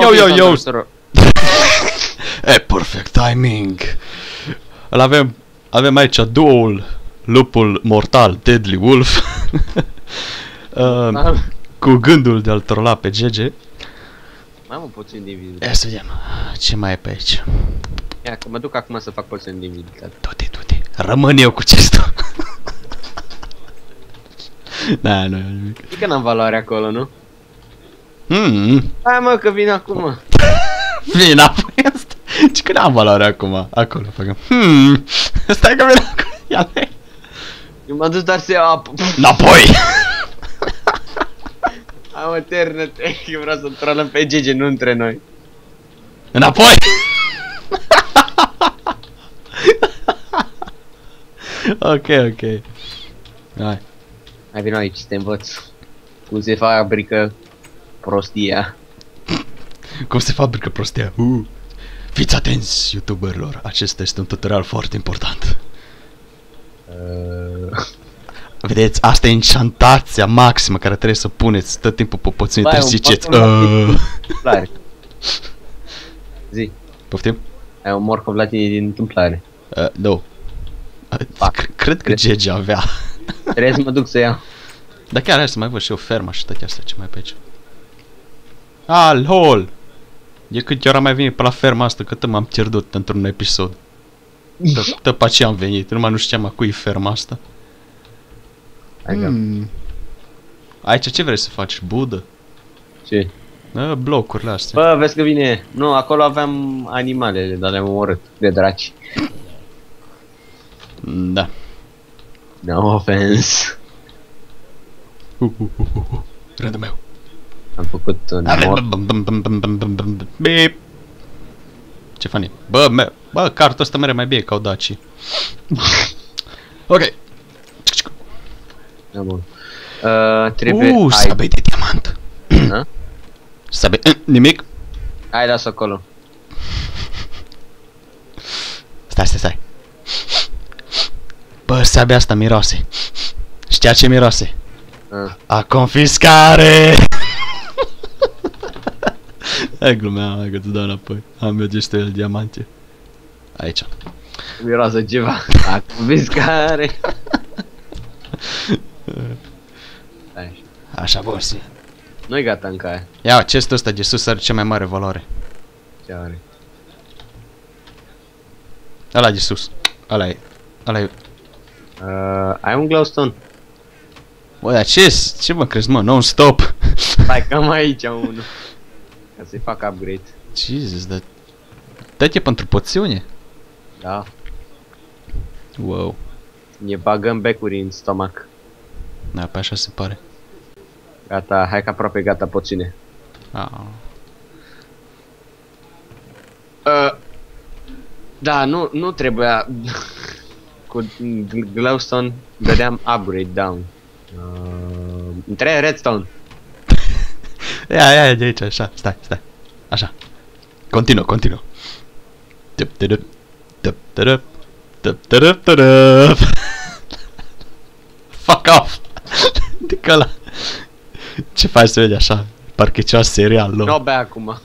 Yo. E, perfect timing. Îl avem aici duul lupul mortal, Deadly Wolf. Cu gândul de a-l trolla pe GG. Mai am un puțin de invisibilitate. Ia să vedem ce mai e pe aici. Ia, că mă duc acum să fac puțin de invisibilitate. Du-te. Rămân eu cu chestul. Da, nu e nimic. E că n-am valoare acolo, nu? Hai mă, că vin acum. Vin apoi asta. Ce că n-am valoare acum. Acolo facem. Stai că vin acum. Ia-le. Eu m-am dus doar să iau apă. Înapoi. Hai mă, ternă-te. Eu vreau să trolăm pe GG, nu între noi. Înapoi. Ok. Hai. Hai vino aici să te învăț cum se fabrică prostia. Cum se fabrică prostia? Fiți atenți, youtuberilor. Acesta este un tutorial foarte important. Vedeți, asta e encantația maximă care trebuie să puneți tot timpul pe poțiune. Trebuie să ziceți Zi. Poftim? Ai un morcov la tine din întâmplare. Nu. Cred că GG avea. Trebuie să mă duc să iau. Dar chiar hai să mai văd și eu ferma și toate astea ce mai pe aici. LOL! De câte ori am mai venit pe la ferma asta, că m-am pierdut într-un episod. După aceea am venit, numai nu știam a cui e ferma asta. Aici ce vrei să faci? Budă? Ce? Blocurile astea. Bă, vezi că vine. Nu, acolo aveam animalele, dar le-am omorât de draci. Da. No offense. Rândul meu. Am făcut un mort. Beep. Ce funny. Bă, cartul ăsta merge mai bine ca o Daci. Ok. Da, bun. Trebuie... sabei de diamant. Sabei... Nimic? Hai, lasă acolo. Stai. Bă, sabia asta miroase. Știa ce miroase? A confiscare! Hai glumea, hai că tu dau înapoi. Am eu gestul de diamante. Aici. Miroasă ceva. A confiscare! Așa, boss. Nu-i gata încă aia. Ia, chestul ăsta de sus are cea mai mare valoare. Ce are? Ăla de sus. Ăla e. Ai un glowstone? Bă, dar ce mă crezi, mă? Non-stop. Hai, cam aici am unul. Ca să-i fac upgrade. Jesus, dar... Dă-te pentru poțiune? Da. Wow. Ne bagăm becuri în stomac. Da, pe așa se pare. Gata, hai că aproape gata poțiune. Da, nu trebuia. Cu glowstone dădeam upgrade down. Trebuie redstone. Ia de aici, așa, stai. Așa. Continuă. Fuck off! Dică ăla. Ce faci să vezi așa? Parcă e ceva serial, lor. Nu bea acum.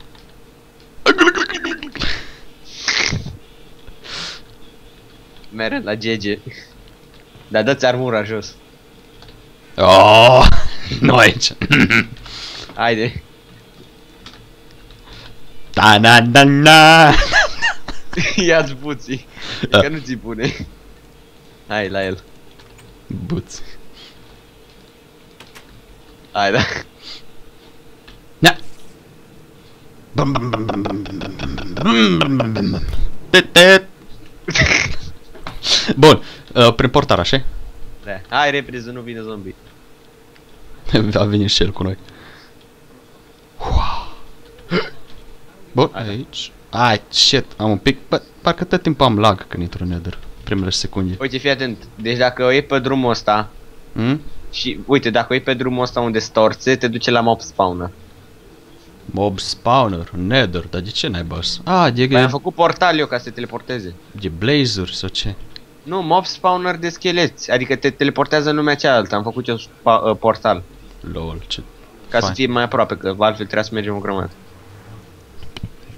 Mere la GG. Dar dă-ți armura jos. Nu aici. Haide. Da. Ia-ți buții. Că nu ți pune. Hai la el. Buți. Hai, da. Da. Bun, prin portar, așa? Da. Hai repede să nu vină zombie. A venit și el cu noi. Bun, aici. Shit, am un pic... Bă, parcă tot timpul am lag când intru în Nether. Primele secunde. Uite, fii atent. Deci dacă o iei pe drumul ăsta și, uite, dacă o iei pe drumul ăsta unde storțe, te duce la mob spawner. Mob spawner, Nether, dar de ce n-ai băs? Păi am făcut portal eu ca să te teleporteze. De blazuri sau ce? Nu, mob spawner de scheleți. Adică te teleportează în lumea cealaltă. Am făcut eu portal. Lol, ce... Ca să fie mai aproape, că altfel trebuia să mergem o grămadă.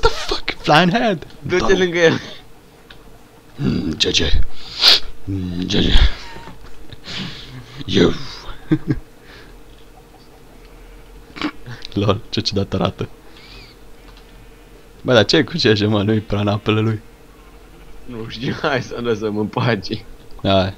the fuck? Flying head! Du-te lângă el. GG. GG. Eu. Lol, ce ciudat arată. Bă, dar ce cu GG, mă? Nu-i prea în apele lui. Nu știu, hai să lăsăm în pace. Hai.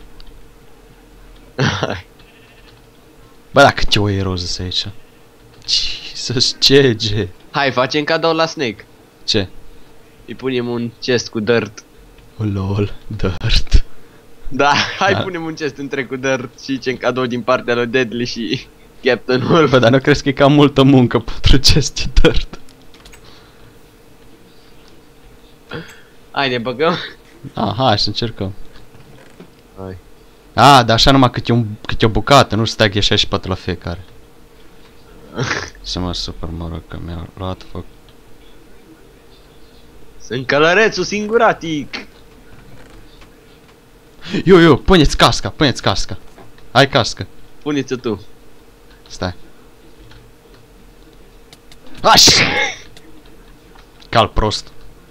Hai. Bă, dacă ce oie roză să aici. Jesus, GG. Hai, facem cadou la Snake. Ce? Îi punem un chest cu dirt. Oh, lol, dirt. Da, hai Da. punem un chest între cu dirt și ce cadou din partea lui Deadly și Captain Wolf. Bă, dar nu crezi că e cam multă muncă pentru chestii dirt? Hai, ne băgăm? Ah, hai să încercăm. Hai. Ah, dar așa numai câte o bucată, nu stai gheșea și patru la fiecare. Să mă supăr, mă rog, că mi-a luat foc. Sunt călărețul singuratic. Eu, puneți casca. Ai cască. Pune-ți-o tu. Stai. Așa! Cal prost.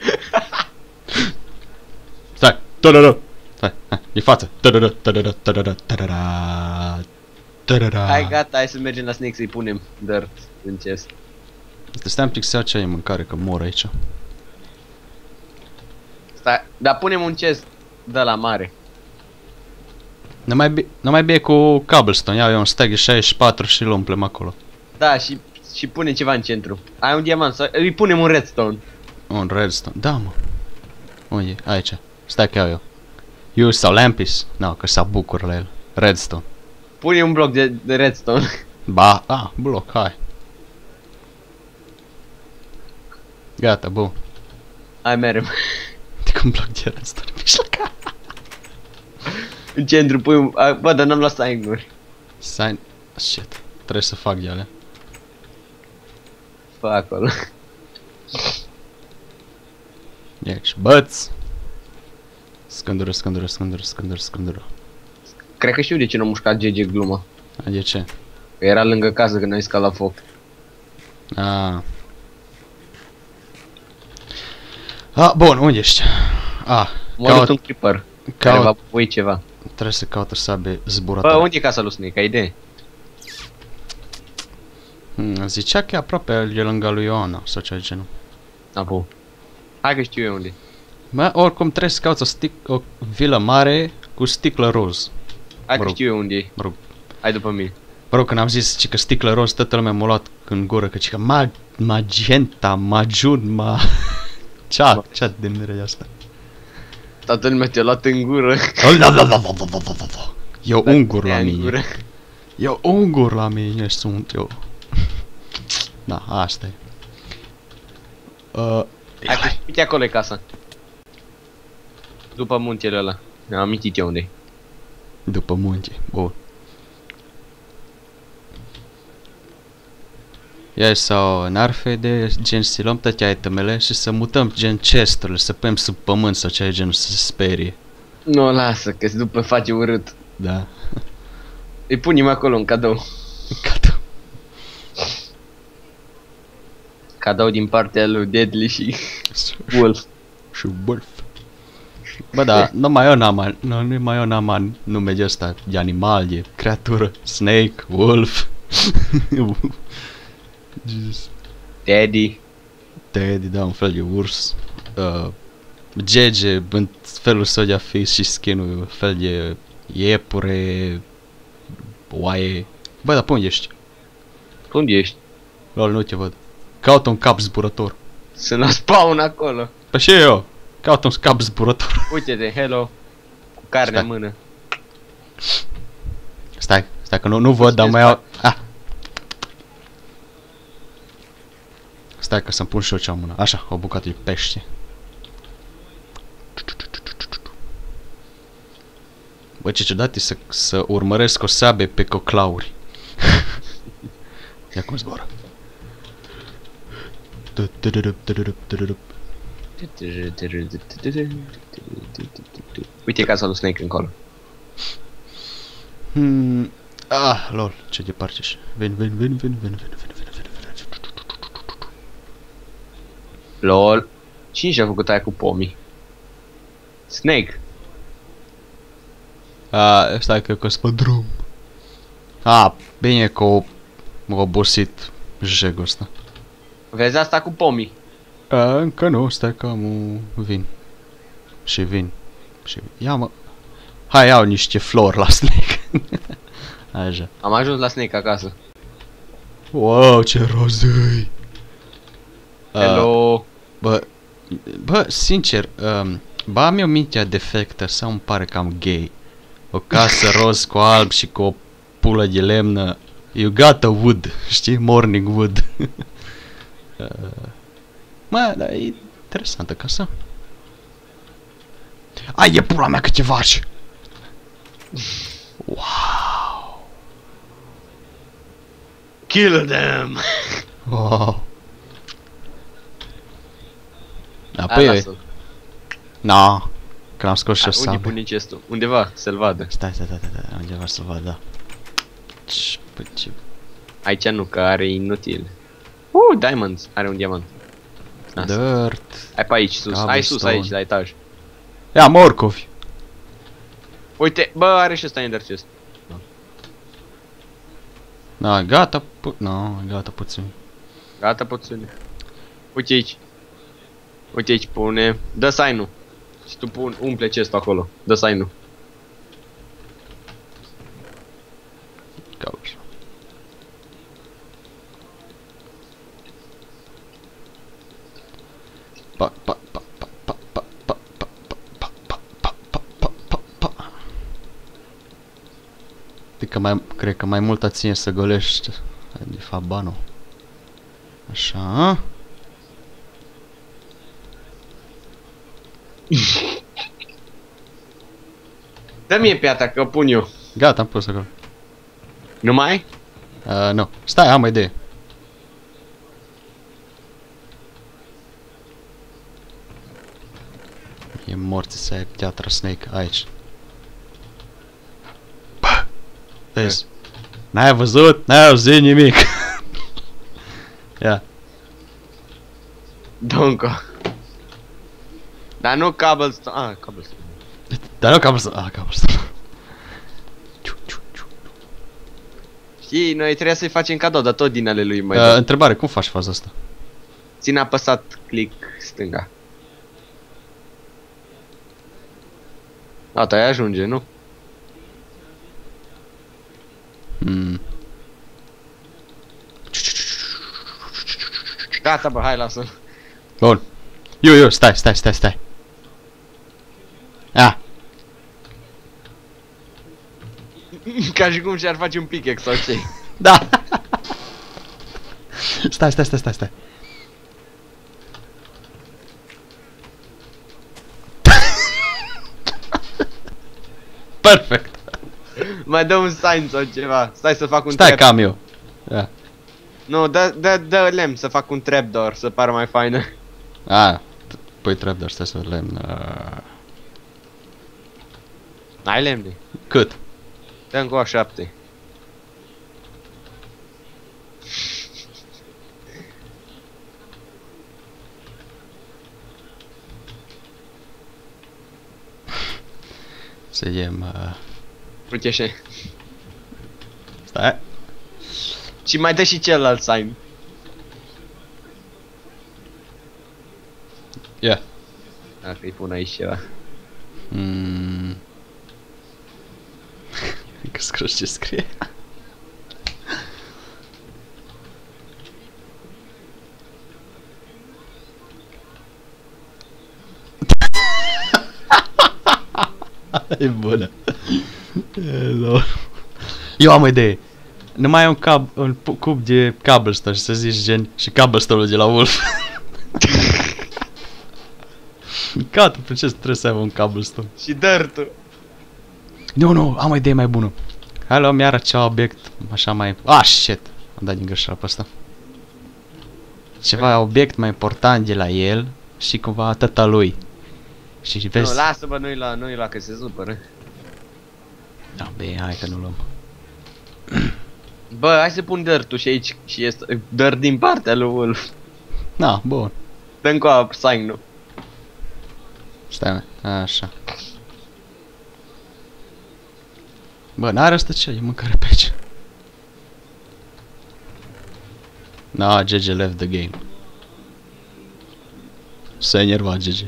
Stai. Ta-da-da. Stai. De față. Ta-da-da. Ta-da-da. Ta-da-da. Ta-da-da. Ta-da-da. Hai gata, hai să mergem la Snake să-i punem dirt în chest. Stai un pic să iau ce ai în mâncare, că mor aici. Stai, dar punem un chest de la mare. Nu mai bine cu cobblestone, iau eu un stack de 64 și îl umplem acolo. Da, și punem ceva în centru. Ai un diamant, sau îi punem un redstone. Un redstone, da mă. Unde e? Aici. Stai că iau eu. Use sau lampis? Nu, că s-a bucur la el. Redstone. Pune un bloc de redstone. Ba, bloc, hai. Gata, bun. Hai, merem. Adică un bloc de redstone în mijloc. În centru pui un... Bă, dar n-am luat sign-uri. Sign... Shit. Trebuie să fac de alea. Fă acolo. Aici, băț. Scândură. Cred că știu de ce n-a mușcat GG gluma. De ce? Că era lângă casă când ai scat la foc. Bun, unde ești? Mă un creeper care va pui ceva. Trebuie să caut o sabie zburătoare. Bă, unde e casa lui Snake? Ai idee? Zicea că e aproape, e lângă lui Ioana sau ceva de genul. Apu. Hai că știu eu unde. Bă, oricum trebuie să cauți o vilă mare cu sticlă roz. Hai că știu eu unde e. Mă rog. Hai după mine. Mă rog, când am zis că sticlă roz, toată lumea m-a luat în gură, că cică magenta, majun, ce demnere e asta? Toată lumea te-a luat în gură. Eu ungur la mine. Eu ungur la mine sunt eu. Da, asta e. Hai că uite acolo e casa. După muntele ăla. Mi-am amintit eu unde-i. După munte, bun. Ia sau narfe de gen să luăm toate itemele și să mutăm gen chest-urile, să punem sub pământ sau ceva genul să se sperie. Nu, lasă, că după face urât. Da. Îi punem acolo un cadou. Cadou. Cadou din partea lui Deadly și Wolf. Și Wolf. Bă, da, nu mai eu n-am nume de ăsta de animal, de creatură. Snake, Wolf. Jesus. Teddy, da, un fel de urs. Gege, în felul său de a fi și skin-ul, un fel de iepure, oaie. Bă, dar pe unde ești? unde ești? Lol, nu te văd. Caută un cap zburător. Sunt la spawn acolo. Păi și eu. Caută un cap zburător. Uite-te, hello. Cu carne în mână. Stai că nu văd, dar mai iau... Stai că să-mi pun și eu cea în mână. Așa, o bucată de pește. Bă, ce ciudat e să urmăresc o sabie pe coclauri. Ia cum zboară. Uite casa lui Snake încolo. Lol, ce departe ești. Vin. Lol. Cine și-a făcut aia cu pomii? Snake. Stai că pe drum. Bine că m-a obosit jegul ăsta. Vezi asta cu pomii? Încă nu, stai că am vin. Și vin. Ia mă. Hai, iau niște flori la Snake. Așa. Am ajuns la Snake acasă. Wow, ce rozăi. Hello. Bă, sincer, am eu mintea defectă sau îmi pare cam gay. O casă roz cu alb și cu o pulă de lemnă. You got a wood, știi? Morning wood. Mă, dar e interesantă casa. E pula mea câte vaci! Wow! Kill them! Wow! Apoi că l-am scos și o sabie. Unde pune chestul? Undeva, să-l vadă. Stai, undeva să-l vadă, da. Aici nu, că are inutil. Diamonds, are un diamant. Dirt. Hai pe aici, sus. Hai sus, Cobblestone. aici, la etaj. Ia morcovi. Uite, bă, are și ăsta ender chest. Da, gata, gata puțin. Gata, puțin. Uite aici. Uite aici, pune. Dă sign-ul. Și tu umple chest-ul acolo. Dă sign-ul. Cauci. Pa pa pa pa pa pa pa pa pa pa pa pa pa pa pa. Adică cred că mai mult ține să golești de fapt banul. Așa. Dă mie piata, că o pun eu. Gata, am pus acolo. Nu mai? Nu. Stai, am o idee. E morți să ai piatra snake aici. Bă! Vezi? N-ai văzut? N-ai auzit nimic. Ia. Donco. Dar nu cobblestone. Ah, cobblestone. Dar nu cobblestone. Cobblestone. Știi, noi trebuia să-i facem cadou, dar tot din ale lui mai Întrebare, cum faci faza asta? Ține apăsat click stânga. Gata, aia ajunge, nu? Gata, bă, hai, lasă. Bun. Eu, stai. Ah. Ca și cum și-ar face un pickaxe sau ce? Da. Stai. Perfect. Mai dă un sign sau ceva. Stai să fac un Stai trap. cam eu. Ia. Nu, dă lemn să fac un trapdoor, să pară mai faină. Păi trapdoor, stai să lemn. N-ai lemne. Cât? Dă încă o 7. Să iem... Uite așa. Stai. Și mai dă și celălalt sign. Ia. Dacă îi pun aici ceva. Că scrie ce scrie. E bună. Eu am o idee. Nu mai ai un cub de cobblestone și să zici gen și cobblestone-ul de la Wolf. Gata, pe ce trebuie să aibă un cobblestone? Și dirt-ul. Nu, am o idee mai bună. Hai luăm iară ceva obiect, așa mai... Shit! Am dat din greșeală pe ăsta. Ceva obiect mai important de la el și cumva tata lui. Și vezi... Nu, lasă bă, nu-i lua că se supără. Da, bine, hai că nu luăm. Bă, hai să pun dirt-ul și aici și este dirt din partea lui Wolf. Na, bun. Dă-mi cu sign-ul. Stai, mă, așa. Bă, n-are asta ce? E mâncare pe aici. Na, GG left the game. S-a enervat GG.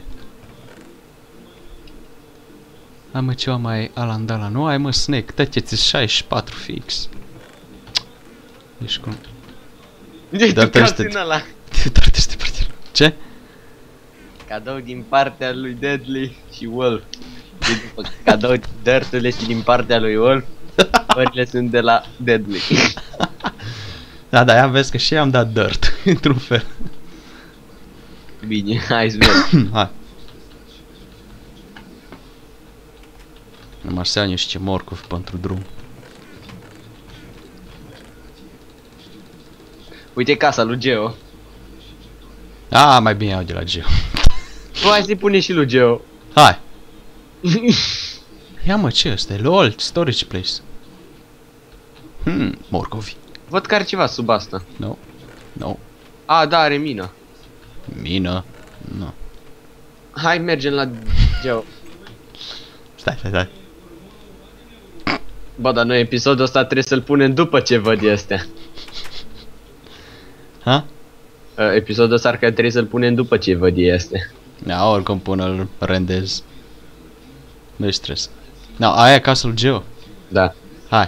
Hai mă, ceva mai alandala. Nu ai mă, Snake, tăteți 64 fix. Ești cum... Dar te-ai ăla. Doar te partea. Ce? Cadou din partea lui Deadly și Wolf. După cadou dirt-urile și din partea lui Wolf, pările sunt de la Deadly. Da, ia vezi că și am dat dirt, într-un fel. Bine, hai să vedem. Hai. Numai să iau niște morcovi pentru drum. Uite casa lui Geo. Mai bine iau de la Geo. Nu, hai să-i pune și lui Geo. Hai. Ia mă, ce ăsta e? LOL, storage place. Morcovi. Văd că are ceva sub asta. No. Da, are mina. Mină? Nu. Hai, mergem la Geo. Stai. Bă, dar noi episodul ăsta trebuie să-l punem după ce văd este. Ha? Episodul ăsta ar că trebuie să-l punem după ce văd este. Da, oricum până-l rendez. Nu-i stres. Da, aia e casa lui Geo. Da. Hai.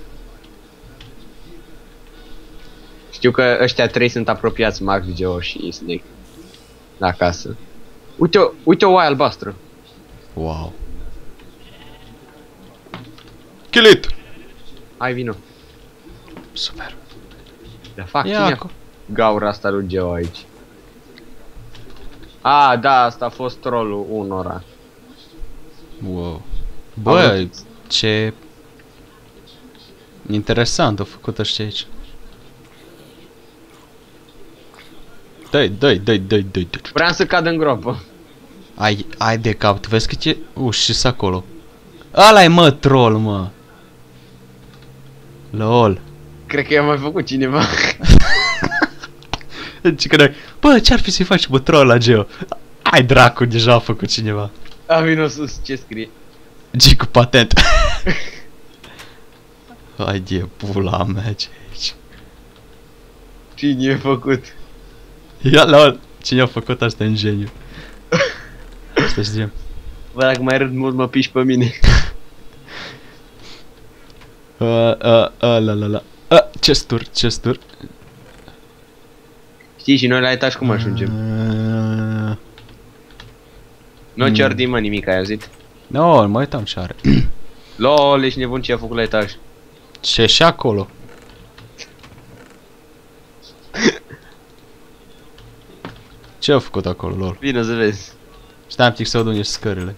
Știu că ăștia trei sunt apropiați, Max, Geo și Snake. La casă. Uite o oaie albastră. Wow. Kill it! Hai, vino. Super. Da, fac Ia cine gaura asta lui Geo aici. A, da, asta a fost trollul unora. Wow. Bă, ce... interesant au făcut ăștia aici. Dă-i. Vreau să cad în groapă. Ai de cap, tu vezi că ce... și acolo. Ăla-i mă, troll, mă. LOL. Cred că i-a mai făcut cineva. Deci că noi... Bă, ce-ar fi să-i faci, bă, troll la Geo? Ai dracu, deja a făcut cineva. A, vino sus, ce scrie? G cu patent. Hai de pula mea, ce aici? Cine a făcut? Ia LOL. Cine a făcut asta în geniu? Asta știm. Bă, dacă mai râd mult mă piși pe mine. La. Chesturi. Știi, și noi la etaj cum ajungem? Nu ciordi, mă, nimic, ai auzit? No, mă uitam ce are. LOL, ești nebun, ce a făcut la etaj? Ce și acolo? Ce a făcut acolo, lol? Vino să vezi. Stai un pic să aud unde sunt scările.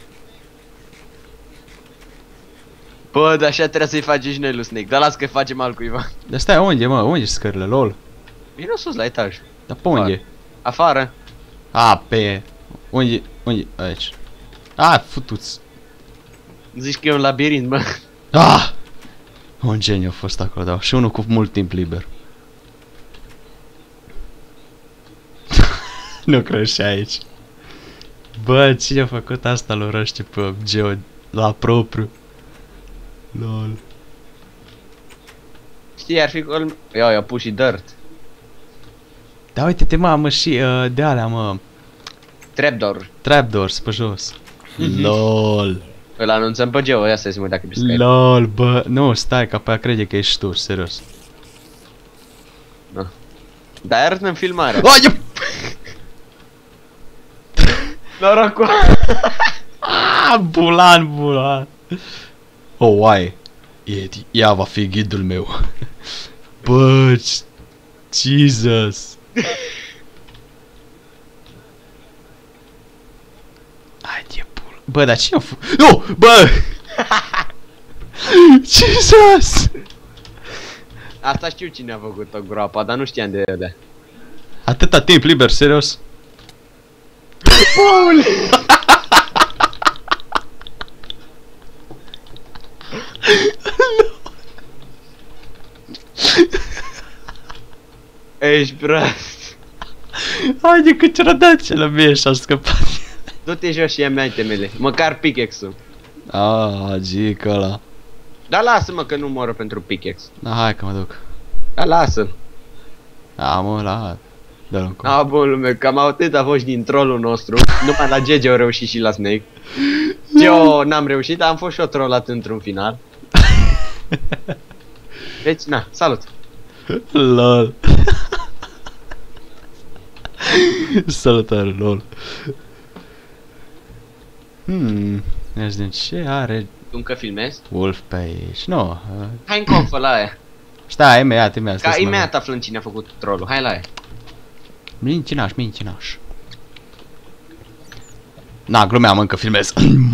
Bă, dar așa trebuie să-i facem și noi lui Snake, dar las că facem altcuiva. Dar stai, unde, mă? Unde sunt scările, lol? Vino sus la etaj. Dar pe unde? Afară. A, pe... Unde? Aici. A, futuți. Zici că e un labirint, bă. Ah! Un geniu a fost acolo, da. Și unul cu mult timp liber. Nu cred și aici. Bă, cine a făcut asta lui răște pe Geo la propriu? LOL. Știi, ar fi col... i-a pus și dirt. Da, uite-te, mă, și de alea, mă. Trapdoor. Trapdoors pe jos. LOL. Îl anunțăm pe Geo, ia să mă dacă pe Skype. LOL, bă. Nu, stai, că apoi crede că ești tu, serios. Da. Dar arăt în filmare. Ai, Noroc cu... bulan. O, oaie. Ea va fi ghidul meu. Bă, Jesus. Hai de pula. Bă, dar cine a făcut? Nu, bă! Jesus! Asta știu cine a făcut-o groapa, dar nu știam de ele. Atâta timp liber, serios? Paul! Ești prost. Haide că ce-a dat ce la mie și-a scăpat. Du-te jos și ia-mi itemele, măcar pickaxe-ul. Gică ăla. Dar lasă-mă că nu moră pentru pickaxe. Da, hai că mă duc. Dar lasă-l. Mă, la... Dă-l încolo. A, bun lume, cam atât a fost din trollul nostru. Numai la GG au reușit și la Snake. Eu n-am reușit, dar am fost și eu trollat într-un final. Deci, na, salut. LOL. Salutare, LOL. Ia vedem ce are Tu încă filmezi? Wolf pe aici. Nu. Hai în confă la aia. Stai, imediat. Ca imediat aflăm cine a făcut trollul. Hai la aia. Mincinaș. Na, glumeam, încă filmez.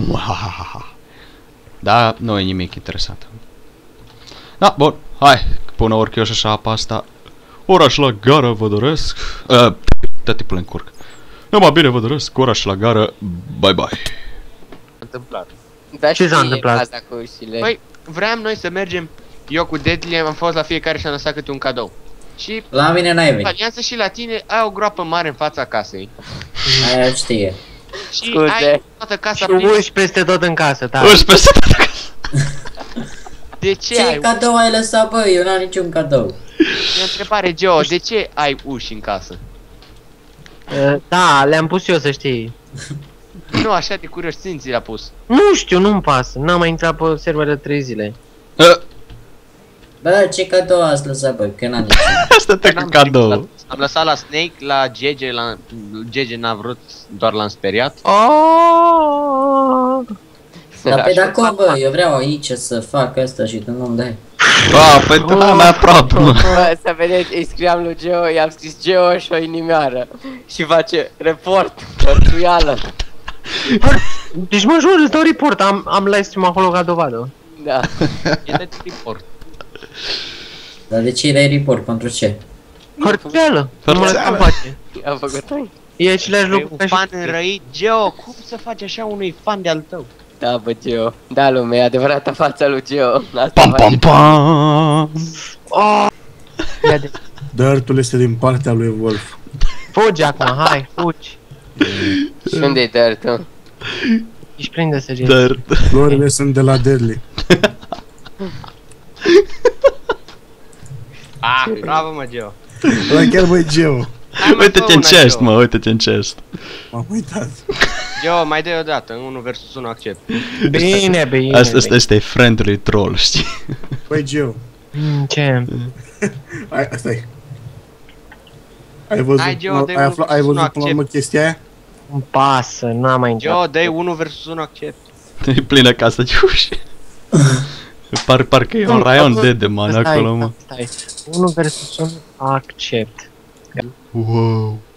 Da, nu e nimic interesant. Da, bun, hai. Până urc eu și așa pe asta. Oraș la gară vă doresc. Te pune în curc. Numai bine vă doresc, oraș la gară. Bye bye. Întâmplat. Da, Ce s-a întâmplat? Asta cu ușile. Păi, vreau noi să mergem. Eu cu Deadly am fost la fiecare și am lăsat câte un cadou. Și La mine n-ai venit. alianță și la tine ai o groapă mare în fața casei. Aia știe. Și Scuze. ai toată casa Și plină. uși peste tot în casă, da. Uși peste tot. De ce Ce ai cadou ai lăsat, bă? Eu n-am niciun cadou. E o întrebare, Geo, de ce ai uși în casă? Da, le-am pus eu, să știi. Nu, așa de curios, țin ți l-a pus. Nu știu, nu-mi pasă. N-am mai intrat pe server de 3 zile. Bă, ce cadou ați lăsat, bă? Că n-am niciun. Asta te cu cadou. Am lăsat la Snake, la GG, GG n-a vrut, doar l-am speriat. Oh! Dar pe de-acolo, bă, eu vreau aici să fac asta și tu nu-mi dai. Păi da, mai aproape, mă. Bă, să vedeți, îi scriam lui Geo, i-am scris Geo și o inimioară. Și face report, hărțuială. Deci mă jur, îți dau report, am live stream acolo ca dovadă. Da. E de report. Dar de ce îi dai report? Pentru ce? Hărțuială, nu mă lăsăm face. Am făcut E același E lucru un ca fan și... înrăit. Geo, cum să faci așa unui fan de-al tău? Da, bă, Geo. Da, lume, e adevărata fața lui Geo. Asta Pam, face. pam, pam. Oh! Ia de... Dirtul este din partea lui Wolf. Fugi acum, hai, fugi. Și unde-i Dirt? Ești plin de săgeți. Dar... Florile sunt de la Deadly. Ah, bravo mă, Geo. Ăla chiar băi Geo. Hai, mai Uite-te fă în una, chest, Geo. mă, uite-te în chest. M-am uitat. Geo, mai dai o dată, în 1 vs 1 accept. Bine, bine. Asta e friendly troll, știi? Băi Geo. Ce? Stai. Ai văzut, Hai, Geo, dă-i ai, unul ai să nu văzut până la urmă accept. chestia aia? Îmi pasă, n-am mai intrat. Geo, dai 1 vs 1 accept. E plină casa de uși. Parcă e un raion de man Stai, acolo, mă. Stai, 1 versus 1, accept. Wow.